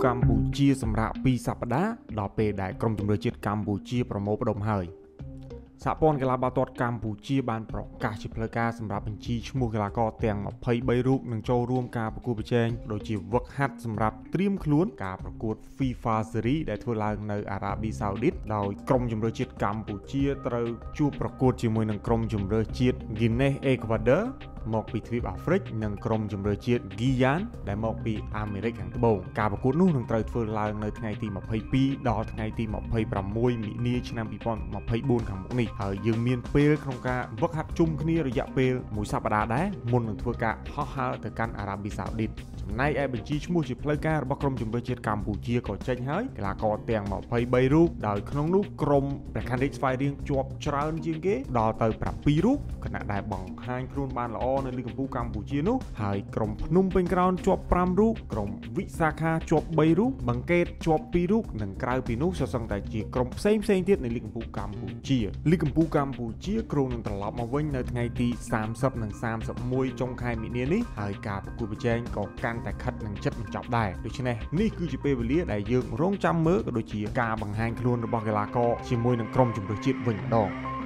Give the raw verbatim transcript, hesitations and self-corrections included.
កម្ពុជាសម្រាប់ពីសប្តាហ៍ដល់ពេលដែលក្រុមជម្រើសជាតិកម្ពុជាប្រមូលផ្ដុំហើយសហព័ន្ធកីឡាបាល់ទាត់កម្ពុជាបានប្រកាសជាផ្លូវការសម្រាប់បញ្ជីឈ្មោះកីឡាករទាំងម្ភៃបីរូបនឹងចូលរួមការប្រកួតប្រជែងដូចជាវឹកហាត់សម្រាប់ត្រៀមខ្លួនការប្រកួត FIFA Series ដែលធ្វើឡើងនៅអារ៉ាប៊ីសាអូឌីតដោយក្រុមជម្រើសជាតិកម្ពុជាត្រូវជួបប្រកួតជាមួយនឹងក្រុមជម្រើសជាតិ Guinea Ecuador មកពីទ្វីបអាហ្វ្រិកនិងក្រុមជម្រើសជាតិ Guyana ដែលមកពីអាមេរិកខាងត្បូងការប្រកួតនោះនឹងត្រូវធ្វើឡើងនៅថ្ងៃទីម្ភៃពីរដល់ថ្ងៃទីម្ភៃប្រាំមួយមីនាឆ្នាំពីរពាន់ម្ភៃបួនខាងមុខនេះហើយយើងមានពេលក្នុងការវឹកហាត់ជុំគ្នារយៈពេលមួយសប្តាហ៍ដែរមុននឹងធ្វើការហោះហើរទៅកាន់អារ៉ាប៊ីសាអូឌីតចំណែកឯបញ្ជីឈ្មោះជាផ្លូវការរបស់ក្រុមជម្រើសជាតិកម្ពុជាក៏ចេញហើយកីឡាករទាំងម្ភៃបីរូបដោយក្នុងនោះក្រុមព្រះខ័នរាជស្វាយរៀងជាប់ច្រើនជាងគេដល់ទៅប្រាំពីររូបខណៈដែលបង្ហាញខ្លួនបានល្អនៅលីកកំពូលកម្ពុជានោះហើយក្រុមភ្នំពេញក្រោនជាប់ប្រាំរូបក្រុមវិសាខាជាប់បីរូបបង្កេតជាប់ពីររូបនិងក្រៅពីនោះសសឹងតែជាក្រុមផ្សេងផ្សេងទៀតនៃលីកកំពូលកម្ពុជាលីកកំពូលកម្ពុជាក្រុងនឹងត្រឡប់មកវិញនៅថ្ងៃទីសាមសិបនិងសាមសិបមួយចុងខែមីនានេះហើយការប្រកួតប្រជែងក៏កាន់តែខិតនឹងជិតបញ្ចប់ដែរដូច្នេះនេះគឺជាពេលវេលាដែលយើងរងចាំមើលក៏ដូចជាការបង្ហាញខ្លួនរបស់កីឡាករជាមួយនឹងក្រុមជម្រើសជាតិវិញម្ដង